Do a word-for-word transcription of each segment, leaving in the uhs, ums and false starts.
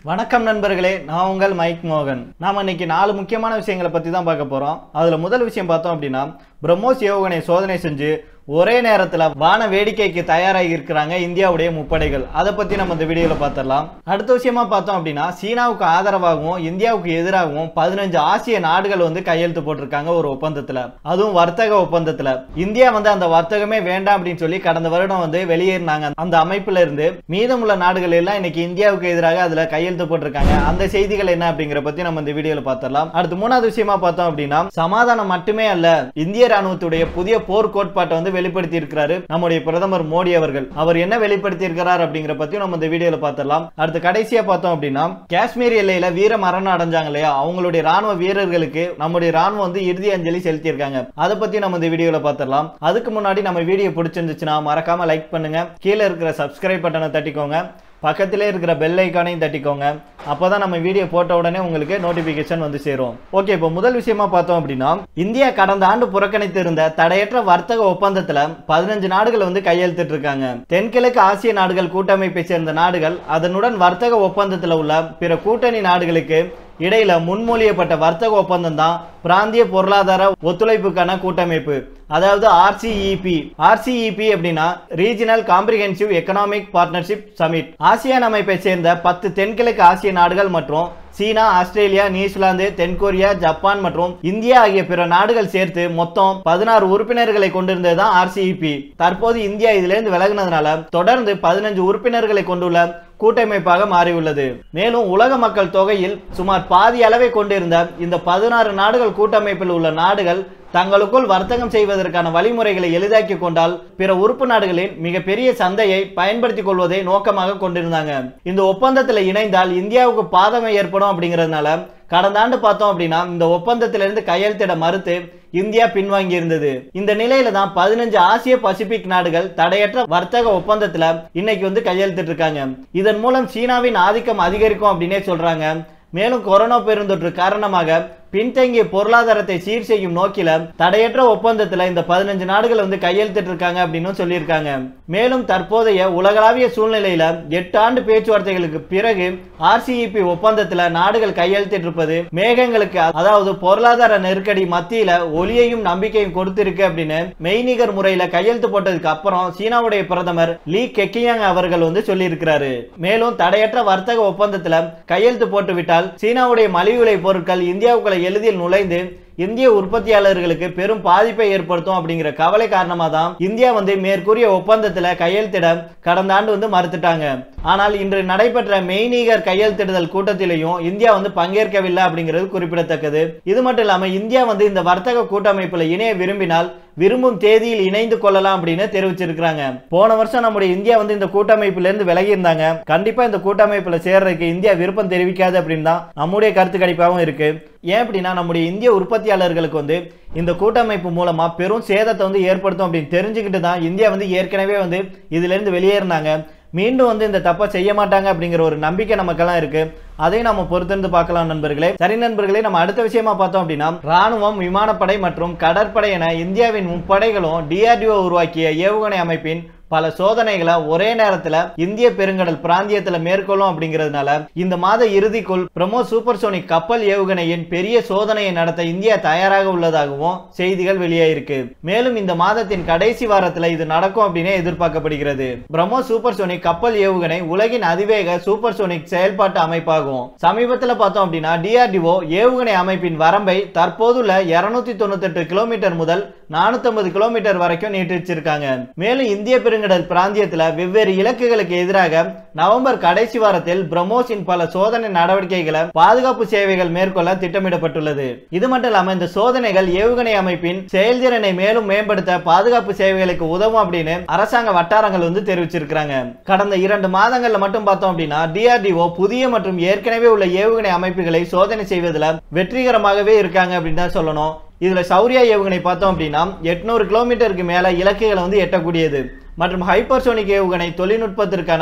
வணக்கம் நண்பர்களே, நான் உங்கள் மைக் மோகன். நாம இன்னைக்கு நாலு முக்கியமான விஷயங்களை பத்தி தான் பார்க்க போறோம். அதுல முதல் விஷயம் பார்த்தோம் அப்படின்னா, பிரம்மோஸ் ஏவுகணை சோதனை செஞ்சு ஒரே நேரத்துல வான வேடிக்கைக்கு தயாராகி இருக்கிறாங்க இந்தியாவுடைய முப்படைகள். அதை பத்தி நம்ம இந்த வீடியோல பார்த்திடலாம். அடுத்த விஷயமா பார்த்தோம் அப்படின்னா, சீனாவுக்கு ஆதரவாகவும் இந்தியாவுக்கு எதிராகவும் பதினஞ்சு ஆசிய நாடுகள் வந்து கையெழுத்து போட்டிருக்காங்க ஒரு ஒப்பந்தத்துல, அதுவும் வர்த்தக ஒப்பந்தத்துல. இந்தியா வந்து அந்த வர்த்தகமே வேண்டாம் அப்படின்னு சொல்லி கடந்த வருடம் வந்து வெளியேறினாங்க அந்த அமைப்புல இருந்து. மீதமுள்ள நாடுகள் எல்லாம் இன்னைக்கு இந்தியாவுக்கு எதிராக அதுல கையெழுத்து போட்டிருக்காங்க. அந்த செய்திகள் என்ன அப்படிங்கிற பத்தி நம்ம இந்த வீடியோல பார்த்திடலாம். அடுத்து மூணாவது விஷயமா பார்த்தோம் அப்படின்னா, சமாதானம் மட்டுமே அல்ல, இந்திய ராணுவத்துடைய புதிய போர் கோட்பாட்டை வந்து வெளிப்படுத்தி இருக்கிறாரு நம்முடைய பிரதமர் மோடி அவர்கள். அவர் என்ன வெளிப்படுத்தி இருக்கிறார் அப்படிங்கிற பத்தி நம்ம இந்த வீடியோல பார்த்திடலாம். அடுத்து கடைசியா பார்த்தோம் அப்படின்னா, காஷ்மீர் எல்லையில வீர மரணம் அடைஞ்சாங்க இல்லையா, அவங்களுடைய ராணுவ வீரர்களுக்கு நம்முடைய ராணுவம் வந்து இறுதி அஞ்சலி செலுத்தி இருக்காங்க. அதை பத்தி நம்ம இந்த வீடியோல பார்த்திடலாம். அதுக்கு முன்னாடி நம்ம வீடியோ பிடிச்சிருந்துச்சுன்னா மறக்காம லைக் பண்ணுங்க, கீழே இருக்கிற சப்ஸ்கிரைப் பட்டனை தட்டிக்கோங்க, பக்கத்திலே இருக்கிற பெல் ஐக்கானையும் தட்டிக்கோங்க. அப்பதான் நம்ம வீடியோ போட்ட உடனே உங்களுக்கு நோட்டிபிகேஷன் வந்து சேரும். ஓகே, இப்போ முதல் விஷயமா பார்த்தோம் அப்படின்னா, இந்தியா கடந்த ஆண்டு புறக்கணித்து இருந்த தடையற்ற வர்த்தக ஒப்பந்தத்துல பதினஞ்சு நாடுகள் வந்து கையெழுத்திட்டு இருக்காங்க. தென்கிழக்கு ஆசிய நாடுகள் கூட்டமைப்பை சேர்ந்த நாடுகள் அதனுடன் வர்த்தக ஒப்பந்தத்துல உள்ள பிற கூட்டணி நாடுகளுக்கு இடையில முன்மொழியப்பட்ட வர்த்தக ஒப்பந்தம் தான் பிராந்திய பொருளாதார ஒத்துழைப்புக்கான கூட்டமைப்பு, அதாவது ஆர்சிஇபி. ஆர்சிஇபி அப்படின்னா regional comprehensive economic partnership summit. ASEAN அமைப்பை சேர்ந்த பத்து தென்கிழக்கு ஆசிய நாடுகள் மற்றும் சீனா, ஆஸ்திரேலியா, நியூசிலாந்து, தென்கொரியா, ஜப்பான் மற்றும் இந்தியா ஆகிய பிற நாடுகள் சேர்த்து மொத்தம் பதினாறு உறுப்பினர்களை கொண்டிருந்ததுதான் ஆர்சிஇபி. தற்போது இந்தியா இதிலிருந்து விலகினதுனால தொடர்ந்து பதினஞ்சு உறுப்பினர்களை கொண்டுள்ள கூட்டமைப்பாக மாறியுள்ளது. மேலும் உலக மக்கள் தொகையில் சுமார் பாதி அளவை கொண்டிருந்த இந்த பதினாறு நாடுகள் கூட்டமைப்பில் உள்ள நாடுகள் தங்களுக்குள் வர்த்தகம் செய்வதற்கான வழிமுறைகளை எளிதாக்கி கொண்டால் பிற உறுப்பு நாடுகளின் மிகப்பெரிய சந்தையை பயன்படுத்திக் கொள்வதை நோக்கமாக கொண்டிருந்தாங்க. இந்த ஒப்பந்தத்தில் இணைந்தால் இந்தியாவுக்கு பாதகம் ஏற்படும் அப்படிங்கிறதுனால கடந்த ஆண்டு பார்த்தோம் அப்படின்னா இந்த ஒப்பந்தத்திலிருந்து கையெழுத்திட மறுத்து இந்தியா பின்வாங்கி இருந்தது. இந்த நிலையில தான் பதினஞ்சு ஆசிய பசிபிக் நாடுகள் தடையற்ற வர்த்தக ஒப்பந்தத்துல இன்னைக்கு வந்து கையெழுத்திட்டு இருக்காங்க. இதன் மூலம் சீனாவின் ஆதிக்கம் அதிகரிக்கும் அப்படின்னே சொல்றாங்க. மேலும் கொரோனா பெருந்தொற்று காரணமாக பின்தங்கிய பொருளாதாரத்தை சீர் செய்யும் நோக்கில தடையற்ற ஒப்பந்தத்துல இந்த பதினஞ்சு நாடுகள் வந்து கையெழுத்திட்டு இருக்காங்க அப்படின்னு சொல்லியிருக்காங்க. மேலும் தற்போதைய உலகளாவிய சூழ்நிலையில எட்டு ஆண்டு பேச்சுவார்த்தைகளுக்கு பிறகு ஆர்சிஇபி ஒப்பந்தத்துல நாடுகள் கையெழுத்திட்டு இருப்பது மேகங்களுக்கு, அதாவது பொருளாதார நெருக்கடி மத்தியில ஒளியையும் நம்பிக்கையும் கொடுத்திருக்கு அப்படின்னு மெய்நிகர் முறையில கையெழுத்து போட்டதுக்கு அப்புறம் சீனாவுடைய பிரதமர் லீ கெக்கியாங் அவர்கள் வந்து சொல்லி இருக்கிறாரு. மேலும் தடையற்ற வர்த்தக ஒப்பந்தத்துல கையெழுத்து போட்டுவிட்டால் சீனாவுடைய மலிவு விலை பொருட்கள் இந்தியாவுக்குள்ள எளிதில் நுழைந்து இந்திய உற்பத்தியாளர்களுக்கு பெரும் பாதிப்பை ஏற்படுத்தும் அப்படிங்கிற கவலை காரணமா தான் இந்தியா வந்து மேற்கூறிய ஒப்பந்தத்துல கையெழுத்திட கடந்த ஆண்டு வந்து மறுத்துட்டாங்க. ஆனால் இன்று நடைபெற்ற மெய்நிகர் கையெழுத்திடுதல் கூட்டத்திலையும் இந்தியா வந்து பங்கேற்கவில்லை அப்படிங்கிறது குறிப்பிடத்தக்கது. இது மட்டும் இல்லாம இந்தியா வந்து இந்த வர்த்தக கூட்டமைப்புல இணைய விரும்பினால் விரும்பும் தேதியில் இணைந்து கொள்ளலாம் அப்படின்னு தெரிவிச்சிருக்காங்க. போன வருஷம் நம்முடைய இந்தியா வந்து இந்த கூட்டமைப்புல இருந்து விலகி இருந்தாங்க. கண்டிப்பா இந்த கூட்டமைப்புல சேர்றதுக்கு இந்தியா விருப்பம் தெரிவிக்காது அப்படின்னு தான் நம்முடைய கருத்து கணிப்பாகவும் இருக்கு. ஏன் அப்படின்னா நம்முடைய இந்திய உற்பத்தியாளர்களுக்கு வந்து இந்த கூட்டமைப்பு மூலமா பெரும் சேதத்தை வந்து ஏற்படுத்தும் அப்படின்னு தெரிஞ்சுக்கிட்டு தான் இந்தியா வந்து ஏற்கனவே வந்து இதுல இருந்து வெளியேறினாங்க. மீண்டும் வந்து இந்த தப்பை செய்ய மாட்டாங்க அப்படிங்கிற ஒரு நம்பிக்கை நமக்கெல்லாம் இருக்கு. அதை நம்ம பொறுத்திருந்து பார்க்கலாம் நண்பர்களே. சரி நண்பர்களே, நம்ம அடுத்த விஷயமா பார்த்தோம் அப்படின்னா, ராணுவம், விமானப்படை மற்றும் கடற்படை என இந்தியாவின் முப்படைகளும் டிஆர்டிஓ உருவாக்கிய ஏவுகணை அமைப்பின் பல சோதனைகளை ஒரே நேரத்துல இந்திய பெருங்கடல் பிராந்தியத்துல மேற்கொள்ளும் அப்படிங்கிறதுனால இந்த மாத இறுதிக்குள் பிரம்மோஸ் சூப்பர்சோனிக் கப்பல் ஏவுகணையின் பெரிய சோதனையை நடத்த இந்தியா தயாராக உள்ளதாகவும் செய்திகள் வெளியாயிருக்கு. மேலும் இந்த மாதத்தின் கடைசி வாரத்துல இது நடக்கும் அப்படின்னு எதிர்பார்க்கப்படுகிறது. பிரம்மோஸ் சூப்பர்சோனிக் கப்பல் ஏவுகணை உலகின் அதிவேக சூப்பர்சோனிக் செயல்பாட்டு அமைப்பாகும். சமீபத்தில் பார்த்தோம் அப்படின்னா டிஆர்டிஓ ஏவுகணை அமைப்பின் வரம்பை தற்போதுள்ள இருநூத்தி தொண்ணூத்தி எட்டு கிலோமீட்டர் முதல் நானூத்தி ஐம்பது கிலோமீட்டர் வரைக்கும் நீட்டிச்சிருக்காங்க. மேலும் இந்திய பெருங்கடல் பிராந்தியத்தில் வெவ்வேறு இலக்குகளுக்கு எதிராக நவம்பர் கடைசி வாரத்தில் பிரம்மோஸின் பல சோதனை நடவடிக்கைகளை பாதுகாப்பு சேவைகள் மேற்கொள்ள திட்டமிடப்பட்டுள்ளது. இது மட்டும் இல்லாம இந்த சோதனைகள் ஏவுகணை அமைப்பின் செயல்திறனை மேலும் மேம்படுத்த பாதுகாப்பு சேவைகளுக்கு உதவும் அப்படின்னு அரசாங்க வட்டாரங்கள் வந்து தெரிவிச்சிருக்காங்க. கடந்த இரண்டு மாதங்கள்ல மட்டும் பார்த்தோம் அப்படின்னா டிஆர்டிஓ புதிய மற்றும் ஏற்கனவே உள்ள ஏவுகணை அமைப்புகளை சோதனை செய்வதில் வெற்றிகரமாகவே இருக்காங்க அப்படின்னு தான் சொல்லணும். இதுல சௌரியா ஏவுகணை பார்த்தோம் அப்படின்னா எட்நூறு கிலோமீட்டருக்கு மேல இலக்குகளை வந்து எட்டக்கூடியது மற்றும் ஹைப்பர்சோனிக் ஏவுகணை தொழில்நுட்பத்திற்கான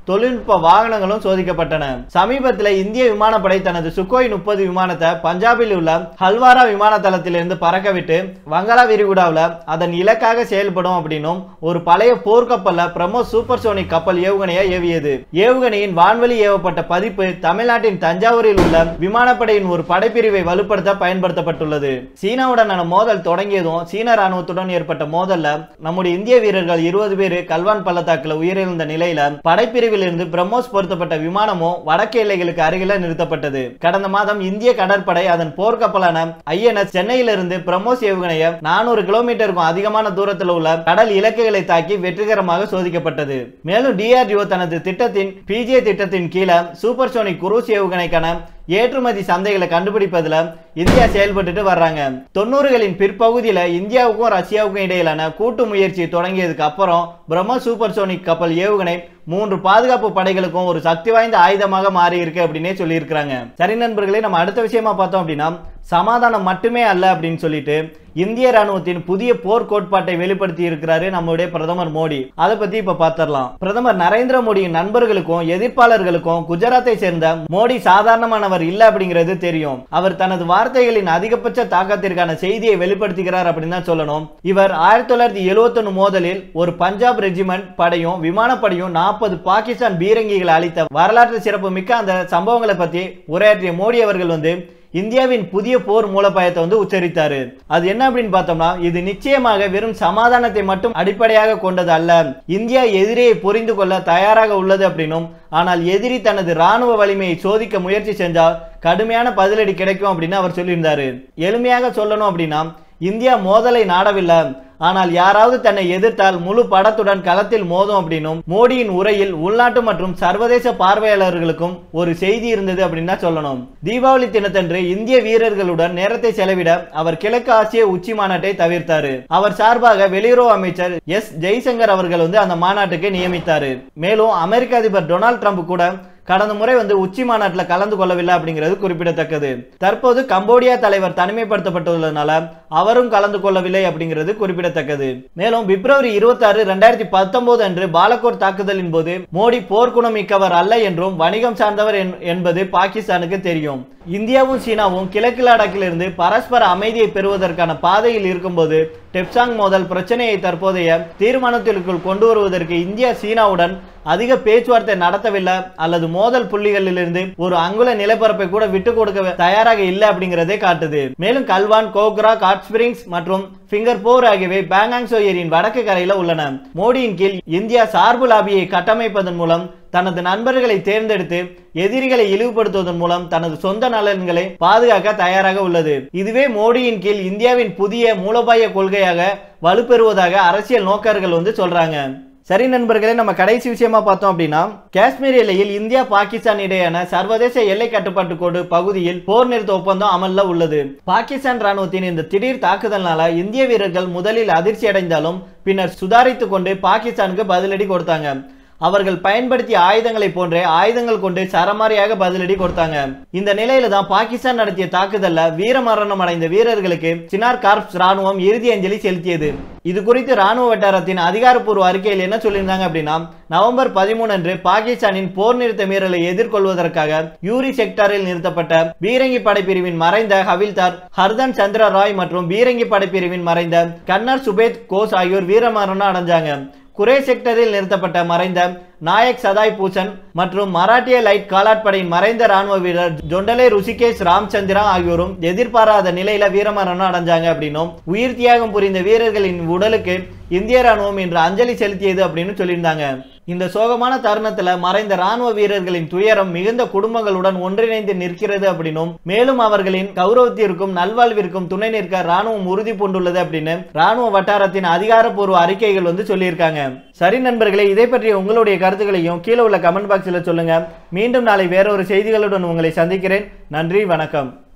தொழில்நுட்ப வாகனங்களும் சோதிக்கப்பட்டன. சமீபத்தில் இந்திய விமானப்படை தனது சுகோய் முப்பது விமானத்தை பஞ்சாபில் உள்ள ஹல்வாரா விமான தளத்திலிருந்து பறக்கவிட்டு வங்காள விரிகுடாவில் அதன் இலக்காக செயல்படும் அப்படின்னும் ஒரு பழைய போர்க்கப்பல்ல பிரம்மோஸ் சூப்பர்சோனிக் கப்பல் ஏவுகணையை ஏவியது. ஏவுகணையின் வான்வெளி ஏவப்பட்ட பதிப்பு தமிழ்நாட்டின் தஞ்சாவூரில் உள்ள விமானப்படையின் ஒரு படைப்பிரிவை வலுப்படுத்த பயன்படுத்தப்பட்டுள்ளது. சீனாவுடனான மோதல் தொடங்கியதும் சீன ராணுவத்துடன் ஏற்பட்ட மோதல்ல நம்முடைய இந்திய வீரர்கள் இருபது பேர் கல்வான் பள்ளத்தாக்குல உயிரிழந்த நிலையில படைப்பிரிவில் இருந்து பிரம்மோஸ் பொருத்தப்பட்ட விமானமும் வடக்கு எல்லைகளுக்கு அருகில நிறுத்தப்பட்டது. கடந்த மாதம் இந்திய கடற்படை அதன் போர்க்கப்பலான ஐ என் எஸ் சென்னையிலிருந்து பிரம்மோஸ் ஏவுகணையை நானூறு கிலோமீட்டருக்கும் அதிகமான தூரத்தில் உள்ள கடல் இலக்குகளை தாக்கி வெற்றிகரமாக சோதிக்கப்பட்டது. மேலும் டி ஆர் டி ஓ தனது திட்டத்தின் பி ஜே திட்டத்தின் கீழே சூப்பர்சோனிக் குரூஸ் ஏவுகணைக்கான ஏற்றுமதி சந்தைகளை கண்டுபிடிப்பதில் இந்தியா செயல்பட்டு வர்றாங்க. தொண்ணூறுகளின் பிற்பகுதியில் இந்தியாவுக்கும் ரஷ்யாவுக்கும் இடையிலான கூட்டு முயற்சி தொடங்கியதுக்கு அப்புறம் பிரம்மோஸ் சூப்பர்சோனிக் கப்பல் ஏவுகணை மூன்று பாதுகாப்பு படைகளுக்கும் ஒரு சக்தி வாய்ந்த ஆயுதமாக மாறி இருக்கு அப்படின்னே சொல்லி இருக்காங்க. சரி நண்பர்களே, நம்ம அடுத்த விஷயமா பார்த்தோம் அப்படின்னா சமாதானம் மட்டுமே அல்ல அப்படின்னு சொல்லிட்டு இந்திய ராணுவத்தின் புதிய போர் கோட்பாட்டை வெளிப்படுத்தி இருக்கிறாரு நம்முடைய பிரதமர் மோடி. அதை பத்தி இப்ப பார்த்தரலாம். பிரதமர் நரேந்திர மோடியின் நண்பர்களுக்கும் எதிர்ப்பாளர்களுக்கும் குஜராத்தை சேர்ந்த மோடி சாதாரணமானவர் இல்ல அப்படிங்கிறது தெரியும். அவர் தனது வார்த்தைகளின் அதிகபட்ச தாக்கத்திற்கான செய்தியை வெளிப்படுத்துகிறார் அப்படின்னு தான் சொல்லணும். இவர் ஆயிரத்தி தொள்ளாயிரத்தி எழுபத்தி ஒன்னு மோதலில் ஒரு பஞ்சாப் ரெஜிமெண்ட் படையும் விமானப்படையும் நாற்பது பாகிஸ்தான் பீரங்கிகளை அளித்த வரலாற்று சிறப்பு மிக்க அந்த சம்பவங்களை பத்தி உரையாற்றிய மோடி அவர்கள் வந்து இந்தியாவின் புதிய போர் மூலோபாயத்தை வந்து உச்சரித்தாரு. அது என்ன அப்படின்னு பார்த்தோம்னா, இது நிச்சயமாக வெறும் சமாதானத்தை மட்டும் அடிப்படையாக கொண்டது அல்ல. இந்தியா எதிரியை புரிந்து கொள்ள தயாராக உள்ளது அப்படின்னும், ஆனால் எதிரி தனது ராணுவ வலிமையை சோதிக்க முயற்சி செஞ்சால் கடுமையான பதிலடி கிடைக்கும் அப்படின்னு அவர் சொல்லியிருந்தாரு. எளிமையாக சொல்லணும் அப்படின்னா, இந்தியா மோதலை நாடவில்லை, ஆனால் யாராவது தன்னை எதிர்த்தால் முழு படத்துடன் களத்தில் மோதும் அப்படின்னும் மோடியின் உரையில் உள்நாட்டு மற்றும் சர்வதேச பார்வையாளர்களுக்கும் ஒரு செய்தி இருந்தது அப்படின்னு தான் சொல்லணும். தீபாவளி தினத்தன்று இந்திய வீரர்களுடன் நேரத்தை செலவிட அவர் கிழக்கு ஆசிய உச்சி மாநாட்டை தவிர்த்தாரு. அவர் சார்பாக வெளியுறவு அமைச்சர் எஸ் ஜெய்சங்கர் அவர்கள் வந்து அந்த மாநாட்டுக்கு நியமித்தாரு. மேலும் அமெரிக்க அதிபர் டொனால்டு ட்ரம்ப் கூட கடந்த முறை வந்து உச்சி மாநாட்டில் கலந்து கொள்ளவில்லை அப்படிங்கிறது குறிப்பிடத்தக்கது. தற்போது கம்போடியா தலைவர் தனிமைப்படுத்தப்பட்டுள்ளதுனால அவரும் கலந்து கொள்ளவில்லை அப்படிங்கிறது குறிப்பிடத்தக்கது. மேலும் பிப்ரவரி இருபத்தி ஆறு இரண்டாயிரத்தி பத்தொன்பது அன்று பாலகோட் தாக்குதலின் போது மோடி போர்க்குணம் மிக்கவர் அல்ல என்றும் வணிகம் சார்ந்தவர் என்பது பாகிஸ்தானுக்கு தெரியும். இந்தியாவும் சீனாவும் கிழக்கு லடாக்கில் இருந்து பரஸ்பர அமைதியை பெறுவதற்கான பாதையில் இருக்கும்போது டெப்சாங் மோதல் பிரச்சனையை தற்போதைய தீர்மானத்திற்குள் கொண்டு வருவதற்கு இந்தியா சீனாவுடன் அதிக பேச்சுவார்த்தை நடத்தவில்லை அல்லது மோதல் புள்ளிகளில் இருந்து ஒரு அங்குல நிலப்பரப்பை கூட விட்டு கொடுக்க தயாராக இல்லை அப்படிங்கிறதே காட்டுது. மேலும் கல்வான், கோக்ரா, ஹாட் ஸ்பிரிங்ஸ் மற்றும் பிங்கர்போர் ஆகியவை பேங்காங் ஏரியின் வடக்கு கரையில உள்ளன. மோடியின் கீழ் இந்தியா சார்பு லாபியை கட்டமைப்பதன் மூலம் தனது நண்பர்களை தேர்ந்தெடுத்து எதிரிகளை இழிவுபடுத்துவதன் மூலம் தனது சொந்த நலன்களை பாதுகாக்க தயாராக உள்ளது. இதுவே மோடியின் கீழ் இந்தியாவின் புதிய மூலோபாய கொள்கையாக வலுப்பெறுவதாக அரசியல் நோக்கர்கள் வந்து சொல்றாங்க. சரி நண்பர்களே, நம்ம கடைசி விஷயமா பார்த்தோம் அப்படின்னா காஷ்மீர் எல்லையில் இந்தியா பாகிஸ்தான் இடையான சர்வதேச எல்லை கட்டுப்பாட்டு கோடு பகுதியில் போர் நிறுத்த ஒப்பந்தம் அமல்ல உள்ளது. பாகிஸ்தான் ராணுவத்தின் இந்த திடீர் தாக்குதல்னால இந்திய வீரர்கள் முதலில் அதிர்ச்சி அடைந்தாலும் பின்னர் சுதாரித்துக் கொண்டு பாகிஸ்தானுக்கு பதிலடி கொடுத்தாங்க. அவர்கள் பயன்படுத்திய ஆயுதங்களை போன்றே ஆயுதங்கள் கொண்டு சரமாரியாக பதிலடி கொடுத்தாங்க. இந்த நிலையில தான் பாகிஸ்தான் நடத்திய தாக்குதல்ல வீரமரணம் அடைந்த வீரர்களுக்கு சினார் கார்ப்ஸ் ராணுவம் இறுதி அஞ்சலி செலுத்தியது. இது குறித்து ராணுவ வட்டாரத்தின் அதிகாரப்பூர்வ அறிக்கையில் என்ன சொல்லியிருந்தாங்க அப்படின்னா, நவம்பர் பதிமூணு அன்று பாகிஸ்தானின் போர் நிறுத்த மீறலை எதிர்கொள்வதற்காக யூரி செக்டாரில் நிறுத்தப்பட்ட பீரங்கி படைப்பிரிவின் மறைந்த ஹவில்தார் ஹர்தன் சந்திர ராய் மற்றும் பீரங்கி படைப்பிரிவின் மறைந்த கன்னர் சுபேத் கோஸ் ஆகியோர் வீரமரணம் அடைஞ்சாங்க. குரே செக்டரில் நிறுத்தப்பட்ட மறைந்த நாயக் சதாய் பூசன் மற்றும் மராட்டிய லைட் காலாட்படையின் மறைந்த ராணுவ வீரர் ஜொண்டலே ருஷிகேஷ் ராம்சந்திரா ஆகியோரும் எதிர்பாராத நிலையில வீரமரணம் அடைஞ்சாங்க அப்படின்னும், உயிர் தியாகம் புரிந்த வீரர்களின் உடலுக்கு இந்திய ராணுவம் இன்று அஞ்சலி செலுத்தியது அப்படின்னு சொல்லியிருந்தாங்க. இந்த சோகமான தருணத்துல மறைந்த ராணுவ வீரர்களின் துயரம் மிகுந்த குடும்பங்களுடன் ஒன்றிணைந்து நிற்கிறது அப்படின்னும், மேலும் அவர்களின் கௌரவத்திற்கும் நல்வாழ்விற்கும் துணை நிற்க ராணுவம் உறுதி பூண்டுள்ளது அப்படின்னு ராணுவ வட்டாரத்தின் அதிகாரப்பூர்வ அறிக்கைகள் வந்து சொல்லியிருக்காங்க. சரி நண்பர்களே, இதை பற்றி உங்களுடைய கருத்துக்களையும் கீழே உள்ள கமெண்ட் பாக்ஸில் சொல்லுங்க. மீண்டும் நாளை வேற ஒரு செய்திகளுடன் உங்களை சந்திக்கிறேன். நன்றி, வணக்கம்.